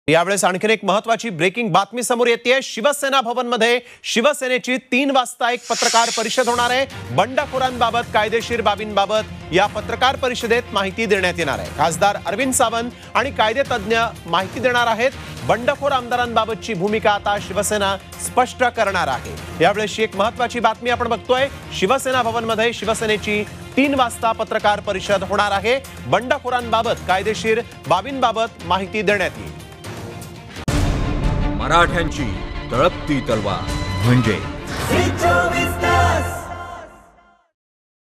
यावेळेस आणखीन एक महत्त्वाची ब्रेकिंग बातमी समोर येते। शिवसेना भवनमध्ये शिवसेनेची 3 वाजता एक पत्रकार परिषद होणार आहे। बंडखोरांबाबत कायदेशीर बाबींबाबत या पत्रकार परिषदेत माहिती देण्यात येणार आहे। खासदार अरविंद सावंत आणि कायदेतज्ञ माहिती देणार आहेत। बंडखोर आमदारांबाबतची भूमिका आता शिवसेना स्पष्ट करणार आहे। यावेळेस एक महत्त्वाची बातमी आपण बघतोय। शिवसेना भवनमध्ये शिवसेनेची 3 वाजता पत्रकार परिषद होणार आहे। बंडखोरांबाबत कायदेशीर बाबींबाबत माहिती देण्यात येईल। मराठ्यांची तळपती तलवार म्हणजे